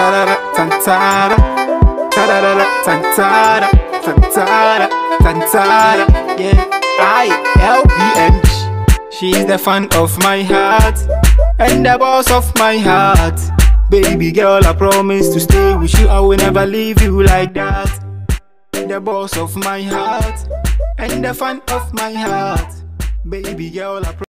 Tantara, tantara, tarara, tantara, tantara, tantara. Yeah, ILBMG. She's the fan of my heart and the boss of my heart. Baby girl, I promise to stay with you. I will never leave you like that. The boss of my heart and the fan of my heart. Baby girl, I promise.